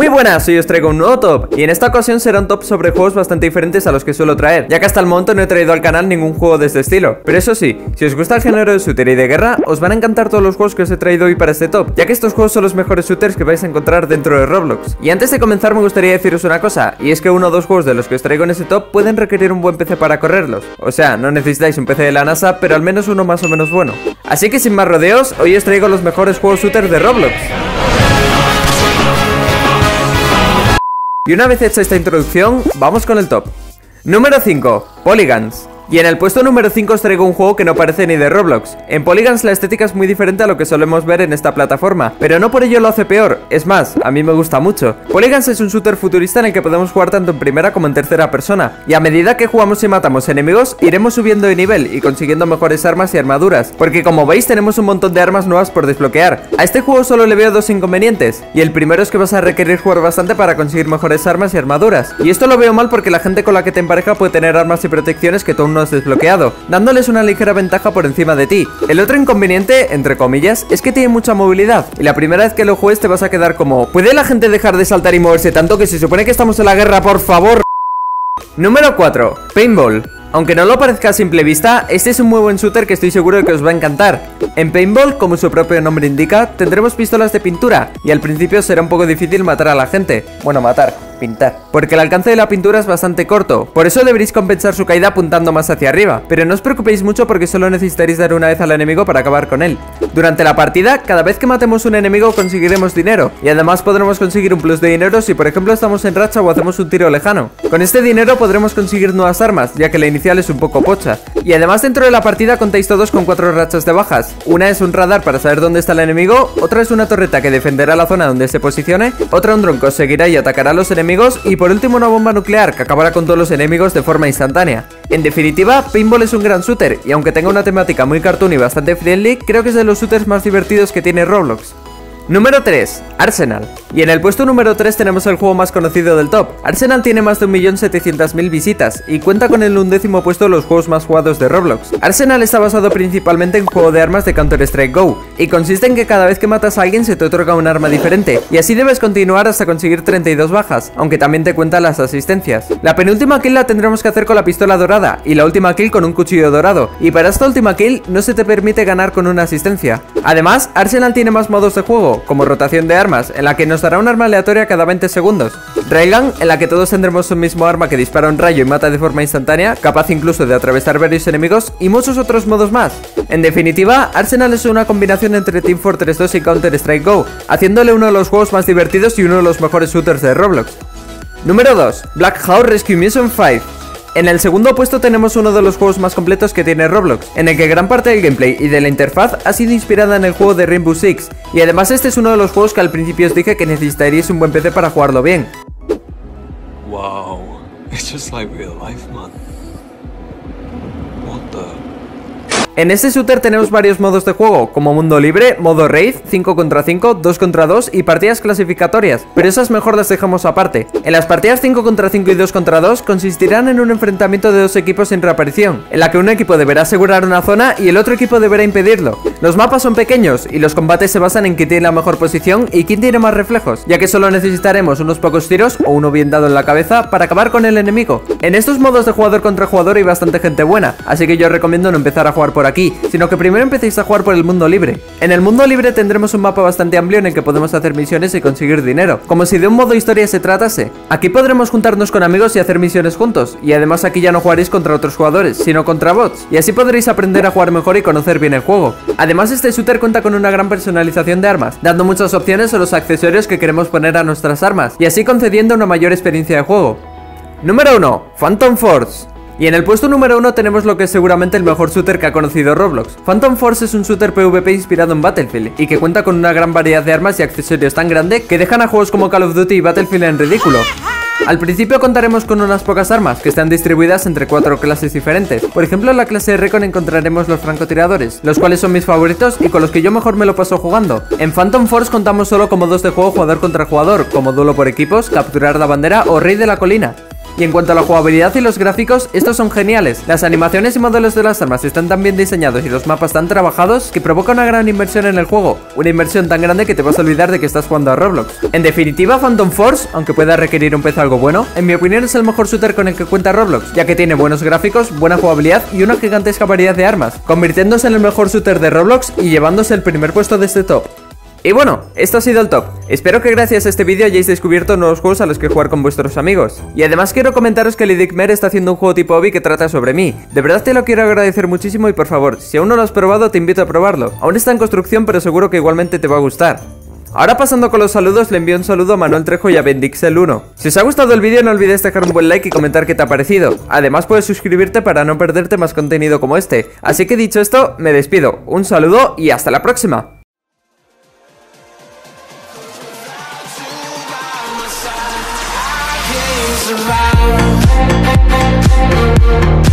Muy buenas, hoy os traigo un nuevo top y en esta ocasión será un top sobre juegos bastante diferentes a los que suelo traer, ya que hasta el momento no he traído al canal ningún juego de este estilo. Pero eso sí, si os gusta el género de shooter y de guerra, os van a encantar todos los juegos que os he traído hoy para este top, ya que estos juegos son los mejores shooters que vais a encontrar dentro de Roblox. Y antes de comenzar me gustaría deciros una cosa, y es que uno o dos juegos de los que os traigo en este top pueden requerir un buen PC para correrlos. O sea, no necesitáis un PC de la NASA, pero al menos uno más o menos bueno. Así que sin más rodeos, hoy os traigo los mejores juegos shooters de Roblox. Y una vez hecha esta introducción, vamos con el top. Número 5, Polygons. Y en el puesto número 5 os traigo un juego que no parece ni de Roblox. En Polygons la estética es muy diferente a lo que solemos ver en esta plataforma, pero no por ello lo hace peor, es más, a mí me gusta mucho. Polygons es un shooter futurista en el que podemos jugar tanto en primera como en tercera persona, y a medida que jugamos y matamos enemigos, iremos subiendo de nivel y consiguiendo mejores armas y armaduras, porque como veis tenemos un montón de armas nuevas por desbloquear. A este juego solo le veo dos inconvenientes, y el primero es que vas a requerir jugar bastante para conseguir mejores armas y armaduras, y esto lo veo mal porque la gente con la que te empareja puede tener armas y protecciones que tú aún no has desbloqueado, dándoles una ligera ventaja por encima de ti. El otro inconveniente, entre comillas, es que tiene mucha movilidad, y la primera vez que lo juegues te vas a quedar como ¿puede la gente dejar de saltar y moverse tanto que se supone que estamos en la guerra, por favor? Número 4, Paintball. Aunque no lo parezca a simple vista, este es un muy buen shooter que estoy seguro de que os va a encantar. En Paintball, como su propio nombre indica, tendremos pistolas de pintura, y al principio será un poco difícil matar a la gente. Bueno, pintar, porque el alcance de la pintura es bastante corto, por eso deberéis compensar su caída apuntando más hacia arriba, pero no os preocupéis mucho porque solo necesitaréis dar una vez al enemigo para acabar con él. Durante la partida, cada vez que matemos un enemigo conseguiremos dinero, y además podremos conseguir un plus de dinero si por ejemplo estamos en racha o hacemos un tiro lejano. Con este dinero podremos conseguir nuevas armas, ya que la inicial es un poco pocha, y además dentro de la partida contáis todos con 4 rachas de bajas. Una es un radar para saber dónde está el enemigo, otra es una torreta que defenderá la zona donde se posicione, otra un dron que os seguirá y atacará a los enemigos, y por último una bomba nuclear que acabará con todos los enemigos de forma instantánea. En definitiva, Paintball es un gran shooter, y aunque tenga una temática muy cartoon y bastante friendly, creo que es de los shooters más divertidos que tiene Roblox. Número 3, Arsenal. Y en el puesto número 3 tenemos el juego más conocido del top. Arsenal tiene más de 1.700.000 visitas y cuenta con el 11º puesto de los juegos más jugados de Roblox. Arsenal está basado principalmente en juego de armas de Counter-Strike Go y consiste en que cada vez que matas a alguien se te otorga un arma diferente y así debes continuar hasta conseguir 32 bajas, aunque también te cuentan las asistencias. La penúltima kill la tendremos que hacer con la pistola dorada y la última kill con un cuchillo dorado, y para esta última kill no se te permite ganar con una asistencia. Además, Arsenal tiene más modos de juego, como rotación de armas, en la que nos dará un arma aleatoria cada 20 segundos, Railgun, en la que todos tendremos un mismo arma que dispara un rayo y mata de forma instantánea, capaz incluso de atravesar varios enemigos, y muchos otros modos más. En definitiva, Arsenal es una combinación entre Team Fortress 2 y Counter-Strike Go, haciéndole uno de los juegos más divertidos y uno de los mejores shooters de Roblox. Número 2, Black Hawk Rescue Mission 5. En el segundo puesto tenemos uno de los juegos más completos que tiene Roblox, en el que gran parte del gameplay y de la interfaz ha sido inspirada en el juego de Rainbow Six, y además este es uno de los juegos que al principio os dije que necesitaríais un buen PC para jugarlo bien. Wow, it's just like real life, man. What the... En este shooter tenemos varios modos de juego, como mundo libre, modo raid, 5 contra 5, 2 contra 2 y partidas clasificatorias, pero esas mejor las dejamos aparte. En las partidas 5 contra 5 y 2 contra 2 consistirán en un enfrentamiento de dos equipos sin reaparición, en la que un equipo deberá asegurar una zona y el otro equipo deberá impedirlo. Los mapas son pequeños y los combates se basan en quién tiene la mejor posición y quién tiene más reflejos, ya que solo necesitaremos unos pocos tiros o uno bien dado en la cabeza para acabar con el enemigo. En estos modos de jugador contra jugador hay bastante gente buena, así que yo os recomiendo no empezar a jugar por aquí, sino que primero empecéis a jugar por el mundo libre. En el mundo libre tendremos un mapa bastante amplio en el que podemos hacer misiones y conseguir dinero, como si de un modo historia se tratase. Aquí podremos juntarnos con amigos y hacer misiones juntos, y además aquí ya no jugaréis contra otros jugadores, sino contra bots, y así podréis aprender a jugar mejor y conocer bien el juego. Además este shooter cuenta con una gran personalización de armas, dando muchas opciones a los accesorios que queremos poner a nuestras armas, y así concediendo una mayor experiencia de juego. Número 1, Phantom Force. Y en el puesto número 1 tenemos lo que es seguramente el mejor shooter que ha conocido Roblox. Phantom Force es un shooter PvP inspirado en Battlefield y que cuenta con una gran variedad de armas y accesorios tan grande que dejan a juegos como Call of Duty y Battlefield en ridículo. Al principio contaremos con unas pocas armas que están distribuidas entre 4 clases diferentes. Por ejemplo, en la clase de Recon encontraremos los francotiradores, los cuales son mis favoritos y con los que yo mejor me lo paso jugando. En Phantom Force contamos solo con modos de juego jugador contra jugador, como duelo por equipos, capturar la bandera o rey de la colina. Y en cuanto a la jugabilidad y los gráficos, estos son geniales. Las animaciones y modelos de las armas están tan bien diseñados y los mapas tan trabajados que provoca una gran inversión en el juego. Una inversión tan grande que te vas a olvidar de que estás jugando a Roblox. En definitiva, Phantom Force, aunque pueda requerir un PC algo bueno, en mi opinión es el mejor shooter con el que cuenta Roblox, ya que tiene buenos gráficos, buena jugabilidad y una gigantesca variedad de armas, convirtiéndose en el mejor shooter de Roblox y llevándose el primer puesto de este top. Y bueno, esto ha sido el top. Espero que gracias a este vídeo hayáis descubierto nuevos juegos a los que jugar con vuestros amigos. Y además quiero comentaros que Lidicmer está haciendo un juego tipo hobby que trata sobre mí. De verdad te lo quiero agradecer muchísimo y por favor, si aún no lo has probado te invito a probarlo. Aún está en construcción pero seguro que igualmente te va a gustar. Ahora pasando con los saludos, le envío un saludo a Manuel Trejo y a Bendixel1. Si os ha gustado el vídeo no olvides dejar un buen like y comentar qué te ha parecido. Además puedes suscribirte para no perderte más contenido como este. Así que dicho esto, me despido. Un saludo y hasta la próxima. Survive.